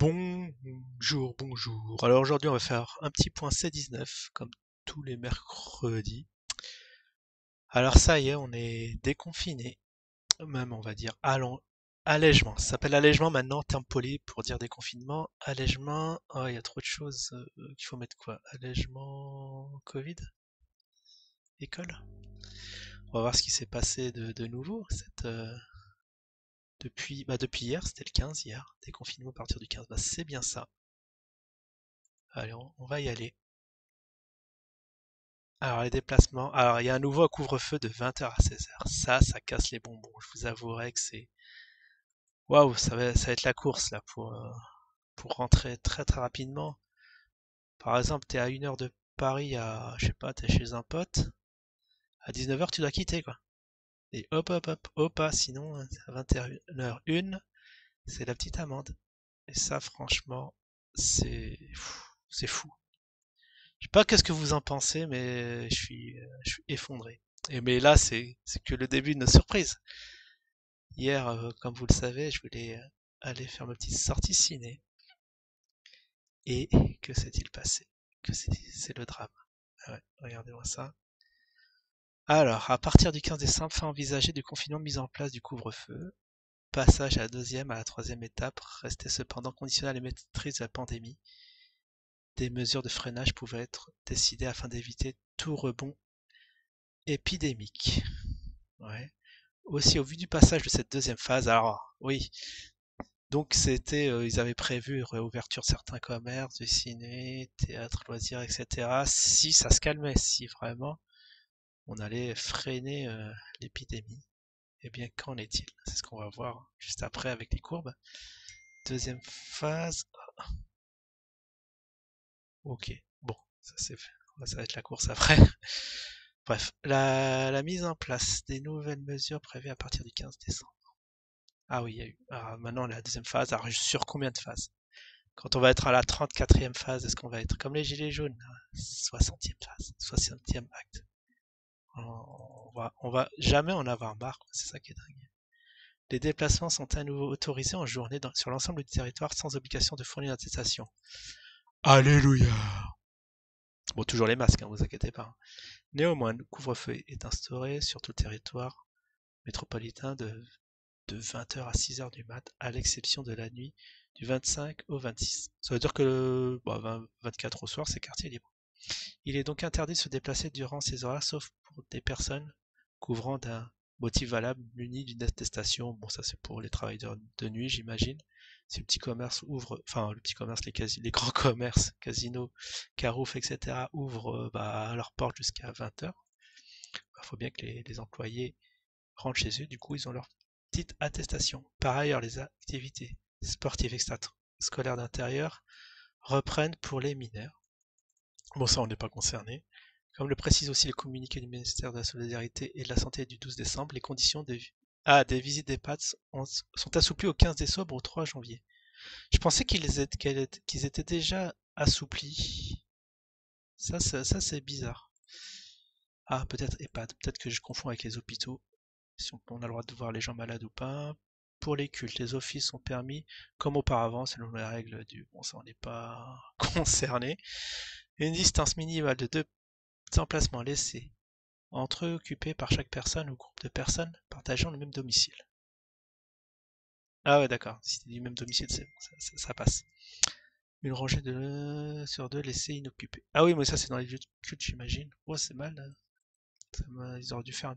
Bonjour, bonjour. Alors aujourd'hui, on va faire un petit point C19, comme tous les mercredis. Alors ça y est, on est déconfiné, même on va dire allègement. Ça s'appelle allègement maintenant, terme poli pour dire déconfinement. Allègement, oh, il y a trop de choses qu'il faut mettre quoi? Allègement Covid? École? On va voir ce qui s'est passé de nouveau depuis hier, c'était le 15 hier. Déconfinement à partir du 15, bah, c'est bien ça. Allez, on va y aller. Alors, les déplacements. Alors, il y a un nouveau couvre-feu de 20h à 16h. Ça casse les bonbons. Je vous avouerai que c'est. Waouh, ça va être la course là pour rentrer très très rapidement. Par exemple, t'es à 1 heure de Paris, je sais pas, t'es chez un pote. À 19h, tu dois quitter quoi. Et hop, hop, hop, hop, sinon, à 21h01, c'est la petite amende. Et ça, franchement, c'est fou. Je sais pas qu'est-ce que vous en pensez, mais je suis effondré. Mais là, c'est que le début de nos surprises. Hier, comme vous le savez, je voulais aller faire ma petite sortie ciné. Et que s'est-il passé? C'est le drame. Ah ouais, regardez-moi ça. Alors, à partir du 15 décembre, fin envisagée du confinement, mise en place du couvre-feu. Passage à la troisième étape, restait cependant conditionné à la maîtrise de la pandémie. Des mesures de freinage pouvaient être décidées afin d'éviter tout rebond épidémique. Ouais. Aussi, au vu du passage de cette deuxième phase, alors oui, donc ils avaient prévu réouverture de certains commerces, du ciné, théâtre, loisirs, etc. Si ça se calmait, si vraiment on allait freiner l'épidémie. Eh bien, qu'en est-il? C'est ce qu'on va voir juste après avec les courbes. Deuxième phase. Ok, bon, ça va être la course après. Bref, la mise en place des nouvelles mesures prévues à partir du 15 décembre. Ah oui, il y a eu. Alors, maintenant, la deuxième phase. Alors, sur combien de phases? Quand on va être à la 34e phase, est-ce qu'on va être comme les gilets jaunes? 60e phase, 60e acte. On va jamais en avoir marre, quoi. C'est ça qui est dingue. Les déplacements sont à nouveau autorisés en journée sur l'ensemble du territoire sans obligation de fournir une attestation. Alléluia! Bon, toujours les masques, hein, vous inquiétez pas. Néanmoins, le couvre-feu est instauré sur tout le territoire métropolitain de 20h à 6h du mat, à l'exception de la nuit du 25 au 26. Ça veut dire que 24 au soir, c'est quartier libre. Il est donc interdit de se déplacer durant ces horaires, sauf pour des personnes couvrant d'un motif valable muni d'une attestation. Bon, ça c'est pour les travailleurs de nuit, j'imagine. Si le petit commerce ouvre, enfin le petit commerce, les grands commerces, casinos, caroufs, etc. ouvrent leurs portes jusqu'à 20h, il faut bien que les employés rentrent chez eux, du coup ils ont leur petite attestation. Par ailleurs, les activités sportives extrascolaires d'intérieur reprennent pour les mineurs. Bon, ça, on n'est pas concerné. Comme le précise aussi le communiqué du ministère de la Solidarité et de la Santé du 12 décembre, les conditions des visites d'EHPAD sont assouplies au 15 décembre au 3 janvier. Je pensais qu'ils étaient déjà assouplis. Ça c'est bizarre. Ah, peut-être EHPAD, peut-être que je confonds avec les hôpitaux. Si on a le droit de voir les gens malades ou pas. Pour les cultes, les offices sont permis comme auparavant, selon les règles du... Bon, ça on n'est pas concerné. Une distance minimale de 2 emplacements laissés entre eux occupés par chaque personne ou groupe de personnes partageant le même domicile. Ah ouais, d'accord. Si c'est du même domicile, c'est bon, ça passe. Une rangée sur deux laissée inoccupée. Ah oui, mais ça c'est dans les lieux de culte, j'imagine. Oh, c'est mal. Ils auraient dû faire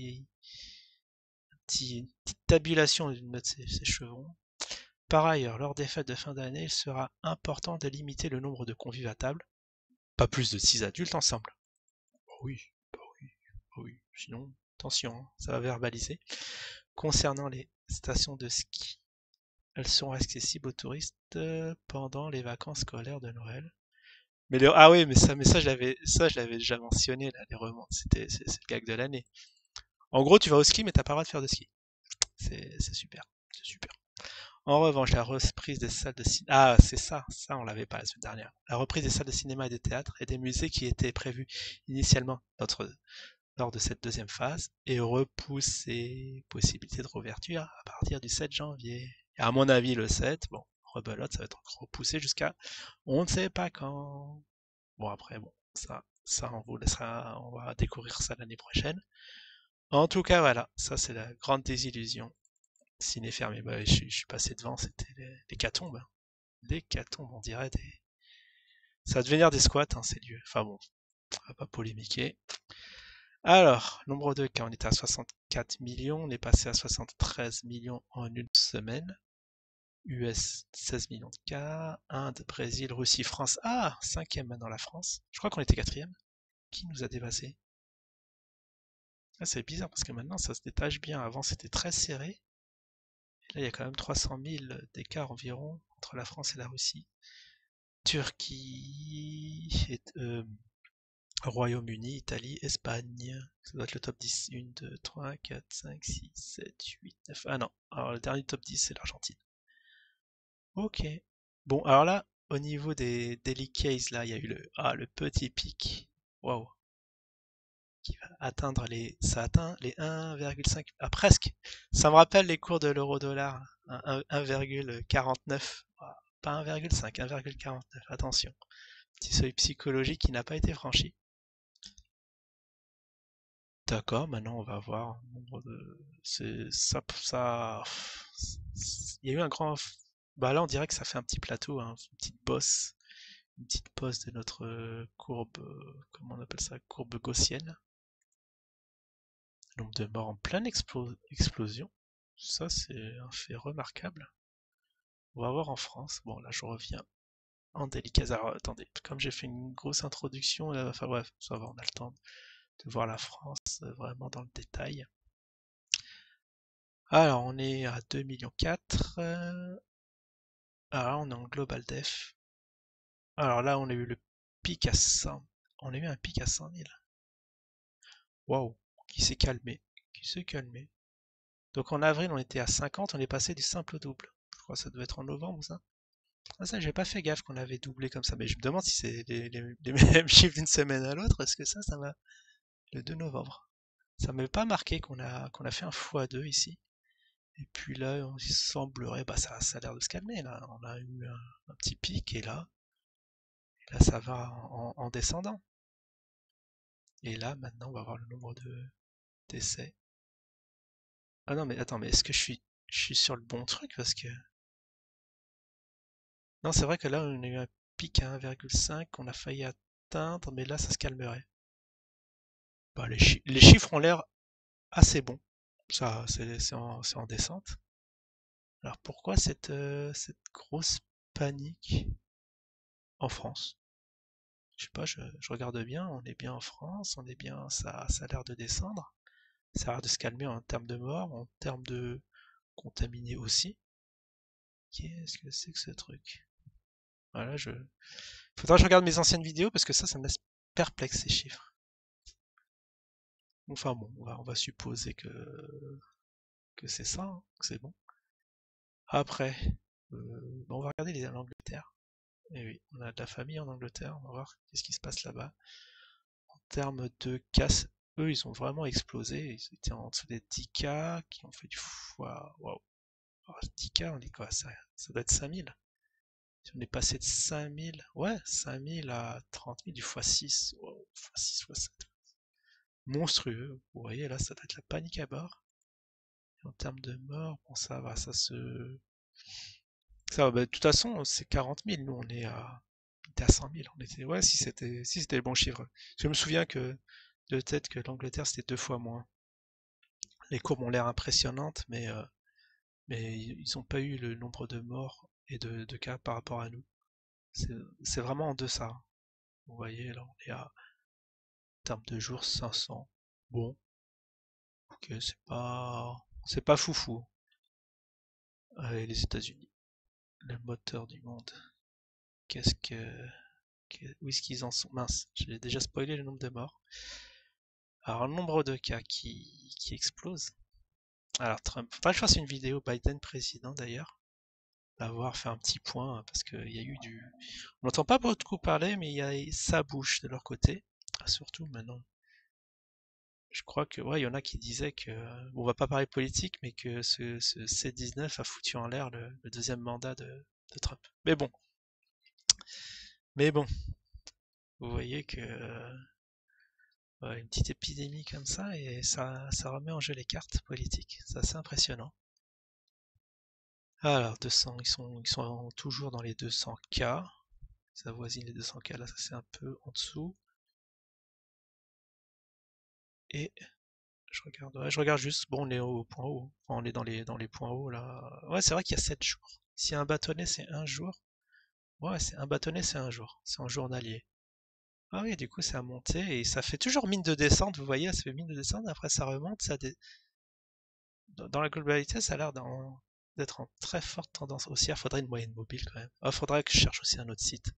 une petite tabulation de mettre ces chevrons. Par ailleurs, lors des fêtes de fin d'année, il sera important de limiter le nombre de convives à table. Pas plus de 6 adultes ensemble. Oh oui, bah oui, bah oui. Sinon, attention, hein, ça va verbaliser. Concernant les stations de ski, elles sont accessibles aux touristes pendant les vacances scolaires de Noël. Ah oui, mais ça je l'avais déjà mentionné là, les remontes. C'est le gag de l'année. En gros, tu vas au ski, mais t'as pas le droit de faire de ski. C'est super, c'est super. En revanche, la reprise des salles de cinéma, ah c'est ça on l'avait pas la semaine dernière. La reprise des salles de cinéma et des théâtres et des musées qui étaient prévus initialement lors de cette deuxième phase est repoussée. Possibilité de réouverture à partir du 7 janvier. Et à mon avis, le 7, bon, rebelote, ça va être encore repoussé jusqu'à on ne sait pas quand. Bon après, bon, ça on vous laissera, on va découvrir ça l'année prochaine. En tout cas, voilà, ça c'est la grande désillusion. Ciné fermé, bah, je suis passé devant, c'était l'hécatombe. L'hécatombe, on dirait des. Ça va devenir des squats, hein, ces lieux. Enfin bon, on va pas polémiquer. Alors, nombre de cas, on était à 64 millions, on est passé à 73 millions en une semaine. US, 16 millions de cas. Inde, Brésil, Russie, France. Ah, cinquième maintenant la France. Je crois qu'on était quatrième. Qui nous a dépassé? Ah, c'est bizarre parce que maintenant ça se détache bien. Avant c'était très serré. Et là il y a quand même 300 000 d'écart environ entre la France et la Russie. Turquie, Royaume-Uni, Italie, Espagne. Ça doit être le top 10. 1, 2, 3, 4, 5, 6, 7, 8, 9. Ah non, alors le dernier top 10 c'est l'Argentine. Ok. Bon, alors là, au niveau des daily case, là, il y a eu le petit pic. Waouh. Qui va atteindre ça atteint les 1,5, ah, presque. Ça me rappelle les cours de l'euro-dollar, 1,49. Ah, pas 1,5, 1,49. Attention. Petit seuil psychologique qui n'a pas été franchi. D'accord, maintenant on va voir le nombre de. Il y a eu un grand. Bah là on dirait que ça fait un petit plateau, hein, une petite bosse de notre courbe, comment on appelle ça, courbe gaussienne. Nombre de morts en pleine explosion. Ça c'est un fait remarquable. On va voir en France. Bon là je reviens en délicat. Alors attendez, comme j'ai fait une grosse introduction, enfin bref, ça va, on a le temps de voir la France vraiment dans le détail. Alors, on est à 2,4 millions. Alors, on est en Global Def. Alors là, on a eu le pic à 100. On a eu un pic à 100 000. Waouh, qui s'est calmé. Qui s'est calmé. Donc en avril, on était à 50, on est passé du simple au double. Je crois que ça devait être en novembre, ça. Ah, ça, j'ai pas fait gaffe qu'on avait doublé comme ça. Mais je me demande si c'est les mêmes chiffres d'une semaine à l'autre. Est-ce que ça va. Le 2 novembre. Ça m'avait pas marqué qu'on a fait un x2 ici. Et puis là, il semblerait, bah ça a l'air de se calmer là. On a eu un petit pic et là ça va en descendant. Et là, maintenant, on va voir le nombre de décès. Ah non, mais attends, mais est-ce que je suis sur le bon truc parce que. Non, c'est vrai que là, on a eu un pic à 1,5 qu'on a failli atteindre, mais là, ça se calmerait. Bah, les chiffres ont l'air assez bons. Ça, c'est en descente. Alors pourquoi cette grosse panique en France? Je sais pas, je regarde bien, on est bien en France, on est bien, ça a l'air de descendre, ça a l'air de se calmer en termes de morts, en termes de contaminés aussi. Qu'est-ce que c'est que ce truc? Voilà, faudra que je regarde mes anciennes vidéos parce que ça me laisse perplexe ces chiffres. Enfin bon, on va supposer que c'est ça, hein, que c'est bon. Après, on va regarder l'Angleterre. Et oui, on a de la famille en Angleterre, on va voir qu'est-ce qui se passe là-bas. En termes de cas, eux, ils ont vraiment explosé. Ils étaient en dessous des 10K, qui ont fait du fois. Waouh! 10K, on est quoi? Ça doit être 5000. Si on est passé de 5000, ouais, 5000 à 30 000 du x6. Wow, x6, x7. Monstrueux. Vous voyez, là, ça doit être la panique à bord. Et en termes de morts, bon, ça va, ça se. Ça va, bah, de toute façon, c'est 40 000. Nous, on était à 100 000. On était, ouais, si c'était le bon chiffre. Je me souviens que de tête que l'Angleterre, c'était 2 fois moins. Les courbes ont l'air impressionnantes, mais ils n'ont pas eu le nombre de morts et de cas par rapport à nous. C'est vraiment en deçà. Vous voyez, là, on est en termes de jours 500. Bon, ok, c'est pas foufou. Allez, les États-Unis, le moteur du monde. Où est-ce qu'ils en sont? Mince, j'ai déjà spoilé le nombre de morts. Alors, le nombre de cas qui explose. Alors, Trump, faudrait que je fasse une vidéo Biden président d'ailleurs. Avoir fait un petit point parce qu'il y a eu du. On n'entend pas beaucoup parler, mais ça bouge de leur côté. Surtout maintenant. Je crois que ouais, il y en a qui disaient que on va pas parler politique, mais que ce C19 a foutu en l'air le deuxième mandat de Trump. Mais bon, vous voyez que une petite épidémie comme ça et ça remet en jeu les cartes politiques. C'est assez impressionnant. Alors 200, ils sont toujours dans les 200 cas. Ça avoisine les 200 cas. Là, ça c'est un peu en dessous. Et je regarde juste. Bon, on est au point haut. Enfin, on est dans les points hauts là. Ouais, c'est vrai qu'il y a 7 jours. Si un bâtonnet c'est un jour. Ouais, c'est un bâtonnet c'est un jour. C'est en journalier. Ah oui, du coup, ça a monté et ça fait toujours mine de descente. Vous voyez, ça fait mine de descente. Après, ça remonte. Dans la globalité, ça a l'air d'être en très forte tendance haussière. Faudrait une moyenne mobile quand même. Ah, faudrait que je cherche aussi un autre site.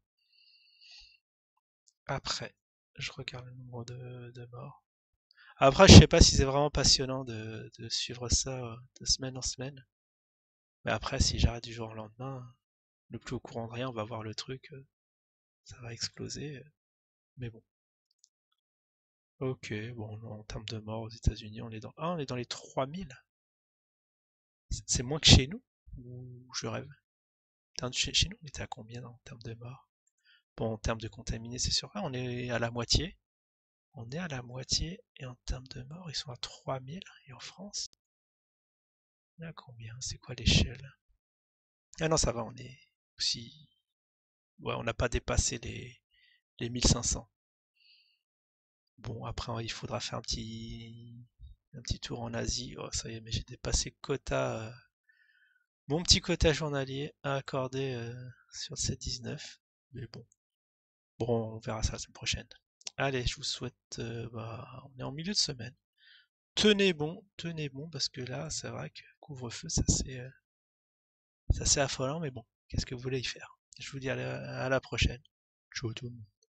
Après, je regarde le nombre de morts. Après, je sais pas si c'est vraiment passionnant de suivre ça de semaine en semaine. Mais après, si j'arrête du jour au lendemain, le plus au courant de rien, on va voir le truc, ça va exploser. Mais bon. Ok, bon, en termes de morts aux États-Unis, on est dans les 3000. C'est moins que chez nous? Ou je rêve? Chez nous, on était à combien en termes de morts? Bon, en termes de contaminés, c'est sûr. Ah, on est à la moitié. On est à la moitié. Et en termes de morts, ils sont à 3000. Et en France, on est à combien? C'est quoi l'échelle? Ah non, ça va, on est aussi. Ouais, on n'a pas dépassé les 1500. Bon, après, il faudra faire un petit tour en Asie. Oh, ça y est, mais j'ai dépassé quota, mon petit quota journalier à accorder sur le 7-19. Mais bon, on verra ça la semaine prochaine. Allez, je vous souhaite. On est en milieu de semaine. Tenez bon, parce que là, c'est vrai que couvre-feu, c'est assez affolant, mais bon, qu'est-ce que vous voulez y faire? Je vous dis à la prochaine. Ciao tout le monde.